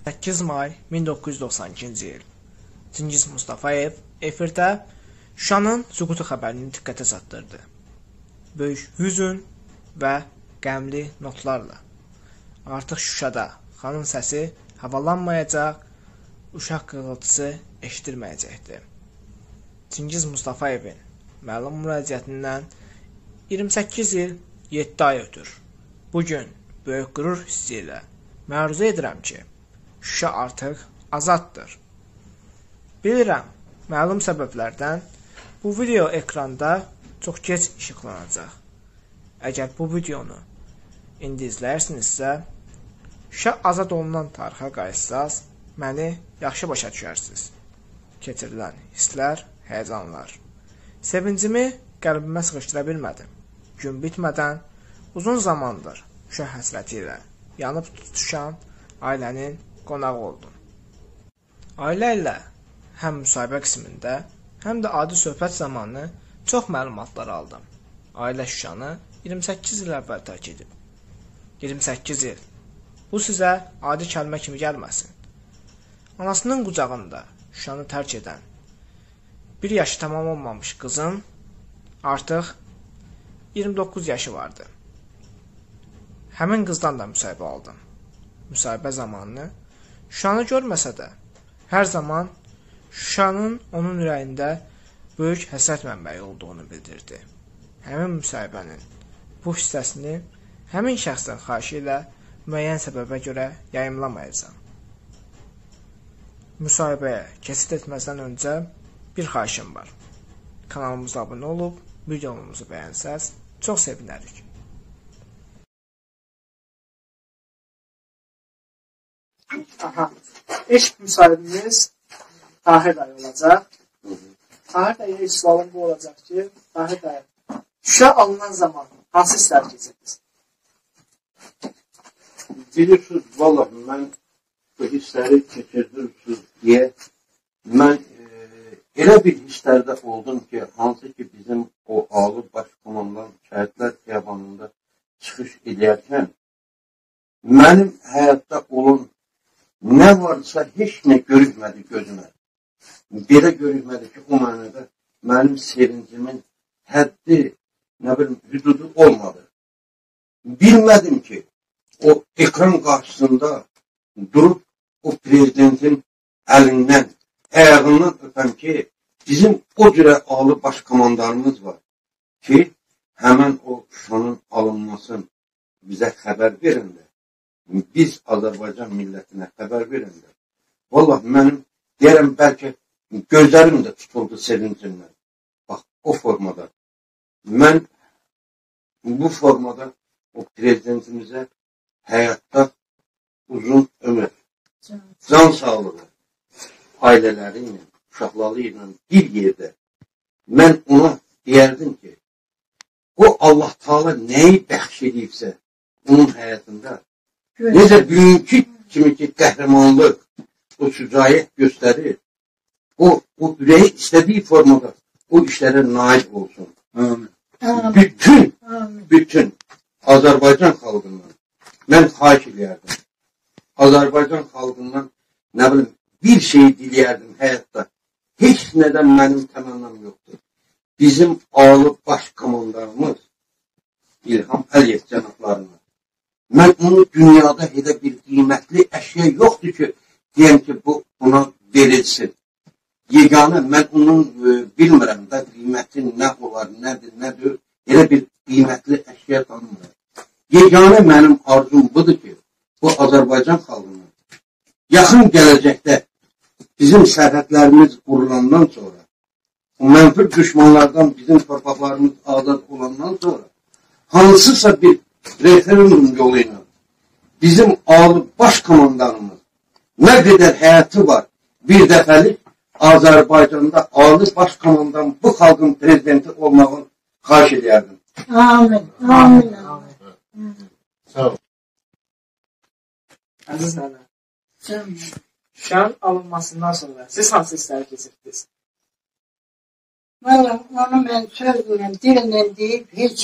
8 may 1992-ci il. Çingiz Mustafayev efirdə Şuşanın süqutu xəbərini diqqətə çatdırdı. Böyük hüzün və qəmli notlarla. Artıq Şuşada xanın səsi havalanmayacaq, uşaq qığıltısı eşidilməyəcəkdir. Çingiz Mustafayevin məlum müraciətindən 28 il 7 ay ötür. Bugün böyük qürur hissi ilə məruzə edirəm ki, Şuşa artıq azaddır. Bilirəm, məlum səbəblərdən bu video ekranda çox gec işıqlanacaq. Əgər bu videonu indi izləyirsinizsə, Şuşa azad olunan tarixə qayıtsaz, məni yaxşı başa düşərsiniz. Keçirilən hisslər, həyəcanlar. Sevincimi qəlbimə sıxışdıra bilmədim. Gün bitmədən uzun zamandır Şuşa həsrəti ilə yanıb tutuşan ailənin qonağı oldum. Ailə ilə həm müsahibə qismində, həm də adi söhbət zamanı çox məlumatlar aldım. Ailə Şuşanı 28 il əvvəl tərk edib. 28 il. Bu sizə adi kəlmə kimi gəlməsin. Anasının qucağında Şuşanı tərk edən, 1 yaşı tamam olmamış qızın artıq 29 yaşı vardı. Həmin qızdan da müsahibə aldım. Müsahibə zamanı Şuşanı görməsə də, hər zaman Şuşanın onun ürəyində böyük həsrət mənbəyi olduğunu bildirdi. Həmin müsahibənin bu hissəsini həmin şəxsdən xahiş ilə müəyyən səbəbə görə yayımlamayacağam. Müsahibəyə keçid etməzdən öncə bir xahişim var. Kanalımıza abunə olub, videomuzu bəyənsəz, çox sevinərik. Aha, ilk müsahibimiz Tahir dayı olacaq. Tahir dayı ilk sualım bu olacaq ki, Tahir dayı, Şuşa alınan zaman hansı hisslər keçirdiniz? Bilirsiniz, vallahi mən bu hissləri keçirdirsiniz deyə mən elə bir hisslərdə oldum ki, hansı ki bizim o ağlı başkomandan şəhidlər xiyabanında çıxış edərkən mənim həyatda olan nə varsa heç nə görünmədi gözümə. Belə görünmədi ki, o mənada mənim sevincimin həddi, nə bilim, hüdudu olmadı. Bilmədim ki, o ekran qarşısında durub o prezidentin əlindən, ayağından öpəm ki, bizim o cürə ağlı başkomandarımız var ki, həmən o Şuşanın alınmasını bizə xəbər verində. Biz Azərbaycan millətinə xəbər verində. Vallahi mənim deyərəm, bəlkə gözlərim də tutuldu sevincimdən. Bax, o formada. Mən bu formada o prezidentimizə həyatda uzun ömür, can sağlığı, ailələri ilə, uşaqları ilə bir yerdə mən ona deyərdim ki, o Allah Taala nəyi bəxş edibsə onun həyatında, necə bugünkü kimi ki qəhrəmanlıq, o şücaət göstərir, o ürəyi istədiyi formada o işlərə nail olsun. Bütün Azərbaycan xalqından mən xahiş edərdim. Azərbaycan xalqından nə bilim, bir şey diləyərdim həyatda. Heç nədən mənim təmənnam yoxdur. Bizim ağlı başkomandarımız İlham Əliyev cənablarına. Mən onu dünyada elə bir qiymətli əşya yoxdur ki, deyəm ki, buna verilsin. Yeganə, mən onun bilmirəm də qiyməti nə olar, nədir, elə bir qiymətli əşya tanımıram. Yeganə mənim arzum budur ki, bu Azərbaycan xalqının yaxın gələcəkdə bizim sərhədlərimiz qurulandan sonra, o mənfur düşmanlardan bizim torpaqlarımız azad olandan sonra, hansısa bir referendum yolu ilə bizim ağlı başkomandanımız nə qədər həyatı var, bir dəfəlik Azərbaycanda ağlı başkomandan bu xalqın prezidenti olmağını xahiş edərdim. Amin. Amin. Sağ ol. Əziz nənə, Şuşanın alınmasından sonra siz hansı hissləri keçirdiniz? Valla onu mən sözlə, dillə deyib heç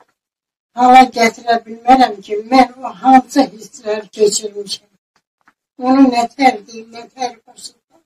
hala gətirə bilmərəm ki, mən o hansı hisslər keçirmişəm. onu nətər deyim, nətər başlayım.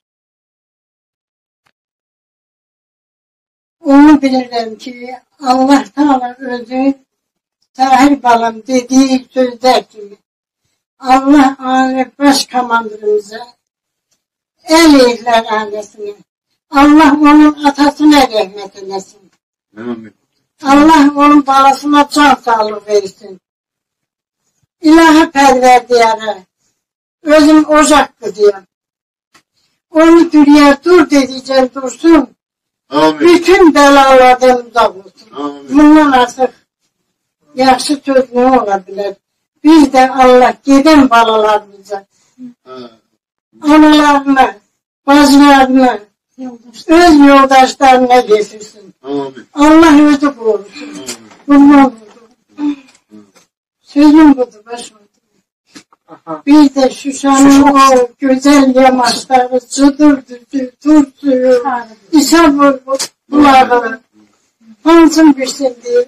Onu bilirəm ki, Allah Teala özü Tahir balam dediği sözler kimi Allah baş komandırımıza el eyler ailesine. Allah onun atasına rahmet eylesin. Allah onun balasına can sağlık versin. İlahi pərverdiyara özüm ocak diyorum. Onu dünya dur dedikçe dursun. Amin. Bütün belalardan uzak olsun. Amin. Bundan artık yaxşı söz ne olabilir? Biz de Allah giden balalarımıza, analarına, bacılarına, öz yoldaşlarına getirsin. Amin. Allah özü korusun. Bundan budur. Sözüm budur başım. Bir de Şuşanın o güzel yamaçları, Cıdır düzü, Tur suyu, İsa bulağı, hansın bilsin diye.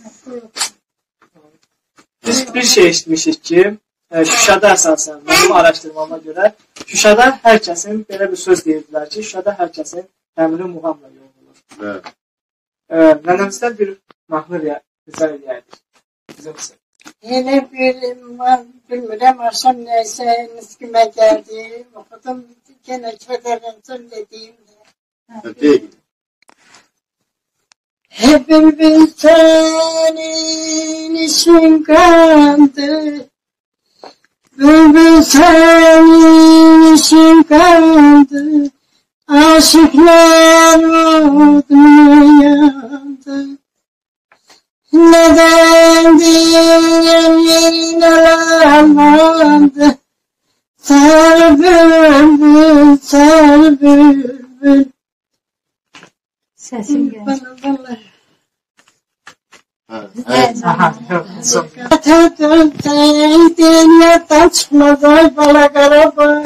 Biz bir şey eşitmişik ki, Şuşada əsasən, mənim araşdırmama görə, Şuşada hər kəsin, belə bir söz deyirdilər ki, Şuşada hər kəsin təmiri muğamla yoğrulur. Nənəmizdən bir mahnı rica edəyərdik. Bizimsin. Yine bir bilmirəm, akşam neyse niskime geldi, okudum, gene kederlensin dediğimde. Değil. Hepimiz senin işin kandı, bülbül senin işin kandı, aşıklar oduna yandı. Neden diyem yerin alanlandı, sar bülbül, sar bülbül. Sesim geldi. Dönseydin yatan çıkmaz bala karaba.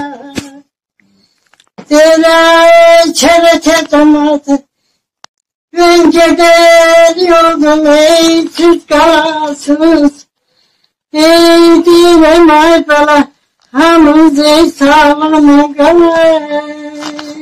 Delay kereke damadı. Ben gider yolum ey tüzgarsız. Ey dilem ay bala hamız ey sağlamı kalay.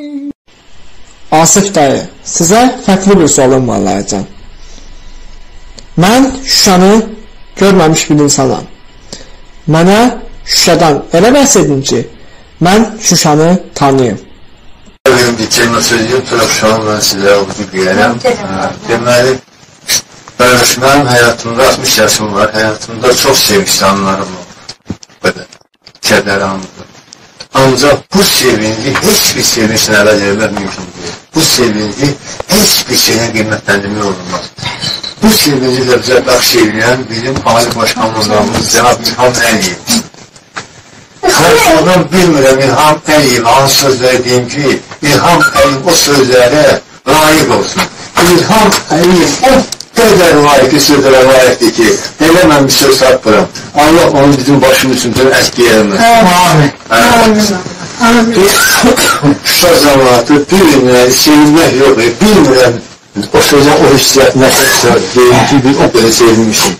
Asif dayı, sizə fərqli bir sualım var Laycan. Mən Şuşanı görməmiş bir insanam. Mənə Şuşadan elə bəhs edin ki, mən Şuşanı tanıyım. Benim bir kelime söyleyeyim, sonra Şuşanı ben size okudu diyelim. Deməli, benim hayatımda 60 yaşım var, hayatımda çok sevinçli anlarım oldu. Böyle, keder anladım. Ancak bu sevinci hiçbir sevinçle əldə etmək mümkün değil. Bu sevinci hiçbir şeyin qiymətləndirmək olmaz. Bu sevinci də bizə bəxş edən bizim Ali Başkanlığımız Cənab İlham Əliyev. Karşıdan bilmirəm İlham Əliyev hansı sözləri deyim ki, İlham Əliyev o sözlərə layık olsun. İlham Əliyev o qədər layıqlı sözlərə layıqdır ki, elə mən bir söz tapıram. Allah onu bizim başımız üçün əskiyəlmez. Amin. Amin. Şuşa zamanı bir sevinmək yox, bilmirəm o sözə o hissiyat nəsə deyim ki, biz o qədər sevinmişim.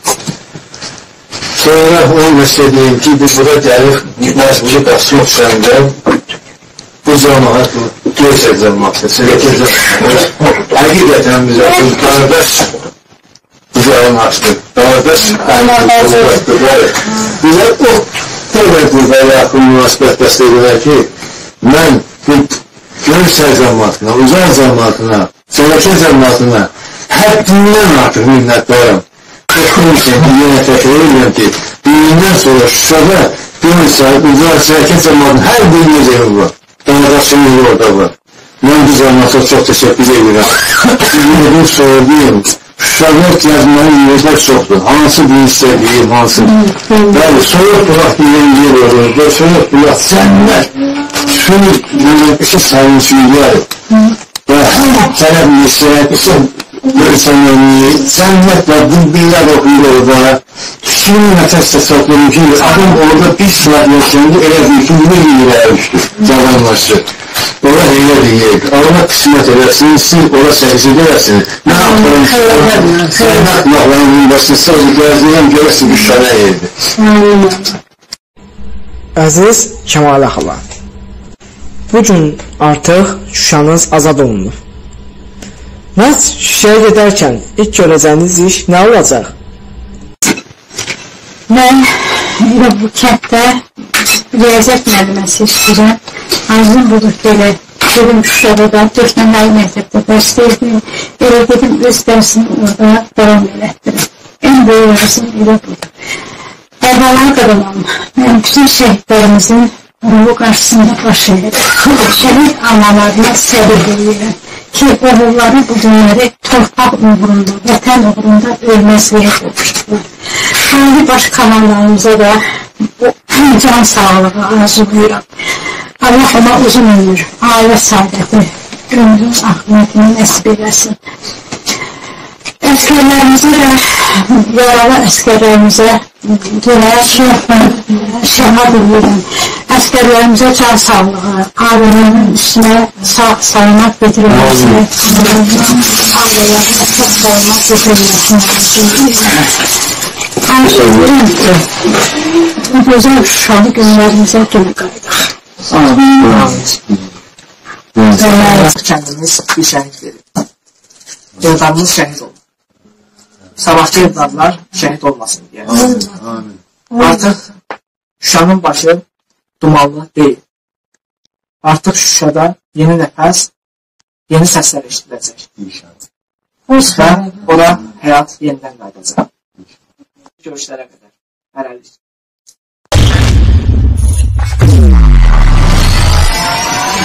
Sonra o məsələ deyim ki, biz bura gəlib, məcburi Qasım Hüseyndə bu cəmaat, bu gerçək cəmaatdır, səhətə cəmaatdır. Həqiqətən bizə qardaş qucağını açdı, qardaş bizə o qədər burada yaxın münasibət bəslə edilər ki, mən bu görüşsəl cəmaatına, uzaq cəmaatına, səhətə cəmaatına həddindən artıq minnətdarım. Texnik üçün yenə təkrar edirəm ki, dündən sonra Şuşada görüşsəl, uzaq səhətə cəmaatının hər bir necəyi var. Qardaşımız orada var. Mən bu cəmaata çox təşəkkür edirəm. Sizin söyləyim, Şuşada yazmanın yerlər çoxdur. Hansı bir istədiyim, hansı. Bəli, soyuq bulaq deyilən yer olur. Soyuq bulaq cənnət. Şunu iki sayıncılar. Və tələb istəyək, görüşənliyi, cənnət və billər oxuyur orada. Kimin nəfəsdə toplum ki, adam orada bir saat yaşandı, elə bir ki, nə yiyirə düşdü, cavanlaşı. Ona elə deyək, Allah qismət eləsin, siz ora səhizid eləsin. Nə yapırım? Səhət mağlanın başını sözü gəzdirəm, görəsin bir şana yerdir. Əziz Kəmalə xala, bugün artıq Şuşanız azad olunur. Məhz Şuşaya gedərkən ilk görəcəyiniz iş nə olacaq? Mən bu kənddə riyaziyyat müəlliməsi işləyirəm. Arzum budur belə. Dedim Şuşada da 4 nömrəli məktəbdə dərs verdim. Elə dedim öz dərsini orada davam elətdirim. En böyük arzum elə budur. Əvvəla qadınam, mən bütün şəhidlərimizin ruhu qarşısında baş edirəm. Şəhid analarına səbir edirəm ki, oğulları bu günləri torpaq uğrunda, vətən uğrunda ölməzliyə qovuşdular. Hangi baş komandalarımıza da can sağlığı arzulayıram. Allah ona uzun ömür, ailə saadəti, ömrün ahmətini nəsib eləsin. Əskərlərimizə də, yaralı əskərlərimizə şəhad edirəm. Əskərlərimizə can sağlığı, ailələrinin üstünə sağlamaq getirilməsini, ailələrine çox sağlamaq getirilməsini arzu edirəm ki, bu gözəl Şuşalı günlərimizə günə qayıdaq. Kəndimiz bir şəhid verir. Evladımız şəhid olur. Sabahçı evladlar şəhid olmasın diye. Artıq Şuşanın başı dumanlı deyil. Artıq Şuşada yeni nəfəs, yeni səslər eşidiləcək. Və ora həyat yenidən qaydacaq. Görüşlərə qədər. Hələlik.